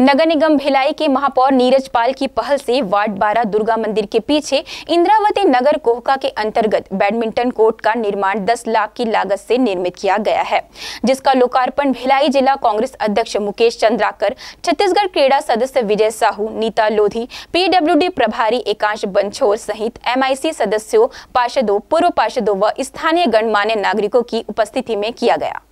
नगर निगम भिलाई के महापौर नीरज पाल की पहल से वार्ड 12 दुर्गा मंदिर के पीछे इंद्रावती नगर कोहका के अंतर्गत बैडमिंटन कोर्ट का निर्माण 10 लाख की लागत से निर्मित किया गया है, जिसका लोकार्पण भिलाई जिला कांग्रेस अध्यक्ष मुकेश चंद्राकर, छत्तीसगढ़ क्रीड़ा सदस्य विजय साहू, नीता लोधी, पीडब्ल्यूडी प्रभारी एकांश बंछोर सहित MIC सदस्यों, पार्षदों, पूर्व पार्षदों व स्थानीय गणमान्य नागरिकों की उपस्थिति में किया गया।